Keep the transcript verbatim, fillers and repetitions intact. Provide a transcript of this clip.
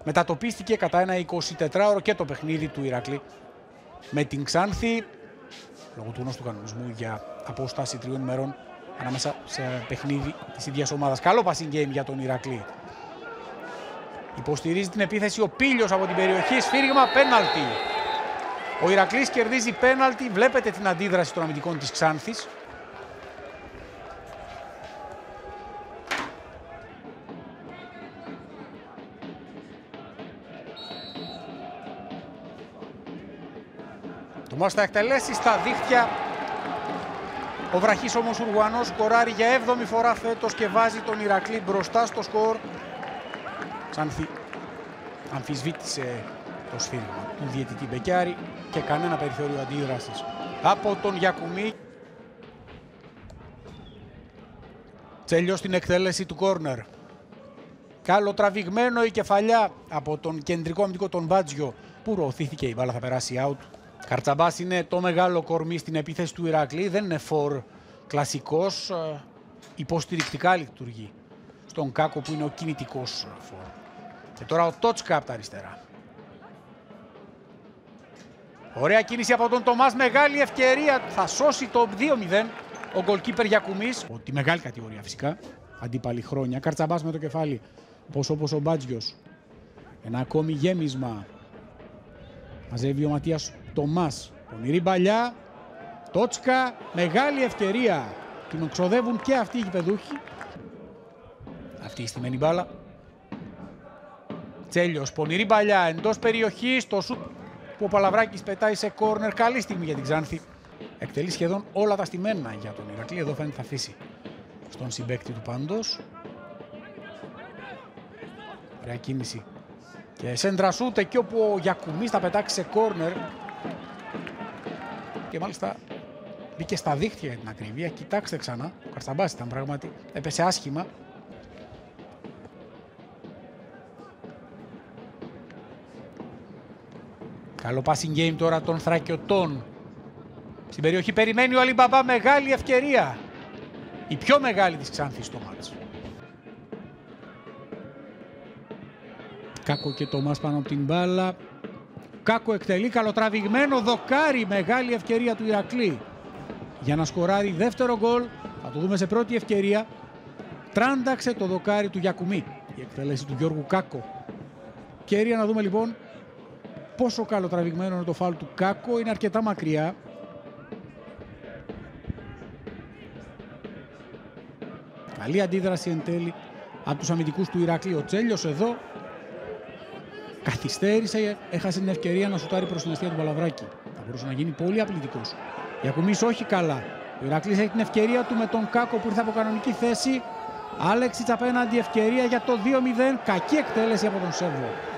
μετατοπίστηκε κατά ένα εικοσιτετράωρο και το παιχνίδι του Ηρακλή με την Ξάνθη, λόγω του γνωστού κανονισμού για απόσταση τριών ημερών ανάμεσα σε παιχνίδι της ίδιας ομάδας. Καλό passing game για τον Ηρακλή. Υποστηρίζει την επίθεση ο Πίλιος από την περιοχή, σφύριγμα, πέναλτι. Ο Ηρακλής κερδίζει πέναλτι, βλέπετε την αντίδραση των αμυντικών της Ξάνθης. Το Μάς θα εκτελέσει στα δίχτυα. Ο βραχής όμως Ουρουγουανός σκοράρει για έβδομη φορά φέτος και βάζει τον Ηρακλή μπροστά στο σκορ. Ξάνθη αμφισβήτησε το σφύριγμα του διαιτητή Μπεκιάρη και κανένα περιθώριο αντίδρασης από τον Γιακουμί. Τσέλιος στην εκτέλεση του κόρνερ. Καλοτραβηγμένο η κεφαλιά από τον κεντρικό αμυντικό τον Μπάτζιο που προωθήθηκε, η μπάλα θα περάσει out. Καρτσαμπάς είναι το μεγάλο κορμί στην επίθεση του Ηρακλή, δεν είναι φορ κλασικός, υποστηρικτικά λειτουργεί στον Κάκο που είναι ο κινητικός φορ. Και τώρα ο Τότσκα από τα αριστερά. Ωραία κίνηση από τον Τομάς, μεγάλη ευκαιρία, θα σώσει το δύο μηδέν ο γκολκίπερ Γιακουμής. Τη μεγάλη κατηγορία φυσικά, αντίπαλη χρόνια. Καρτσαμπάς με το κεφάλι, όπως, όπως ο Μπάτζιος. Ένα ακόμη γέμισμα. Μαζεύει ο Ματίας Τομάς. Πονηρή μπαλιά. Τότσκα, μεγάλη ευκαιρία. Την ξοδεύουν και αυτοί οι γηπεδούχοι. Αυτή η στημένη μπάλα. Τσέλιος, πονηρή μπαλιά εντός περιοχής. Το σουτ που ο Παλαβράκης πετάει σε κόρνερ. Καλή στιγμή για την Ξάνθη. Εκτελεί σχεδόν όλα τα στημένα για τον Ηρακλή. Εδώ φαίνεται θα αφήσει στον συμπαίκτη του πάντως. Ωραία κίνηση. Και σέντρα σούτ εκεί όπου ο Γιακουμής θα πετάξει σε κόρνερ. Και μάλιστα μπήκε στα δίχτυα για την ακρίβεια. Κοιτάξτε ξανά. Ο Καρτσαμπάς ήταν πράγματι. Έπεσε άσχημα. Καλό passing game τώρα των Θρακιωτών. Στην περιοχή περιμένει ο Αλιμπαμπά, μεγάλη ευκαιρία. Η πιο μεγάλη της Ξάνθης στο μάτς. Κάκο και Τομάς πάνω από την μπάλα. Κάκο εκτελεί, καλοτραβηγμένο δοκάρι, μεγάλη ευκαιρία του Ηρακλή για να σκοράρει δεύτερο γκολ. Θα το δούμε σε πρώτη ευκαιρία. Τράνταξε το δοκάρι του Γιακουμί. Η εκτέλεση του Γιώργου Κάκο. Ευκαιρία να δούμε λοιπόν πόσο καλοτραβηγμένο είναι το φάουλ του Κάκο. Είναι αρκετά μακριά. Καλή αντίδραση εν τέλει από τους αμυντικούς του Ηρακλή. Ο Τσέλιος εδώ καθυστέρησε, έχασε την ευκαιρία να σουτάρει προς την αιστεία του Παλαβράκη. Θα μπορούσε να γίνει πολύ απλητικός. Γιακουμής όχι καλά. Ο Ηρακλής έχει την ευκαιρία του με τον Κάκο που ήρθε από κανονική θέση. Άλεξιτς απέναντι, ευκαιρία για το δύο μηδέν. Κακή εκτέλεση από τον Σέρβο.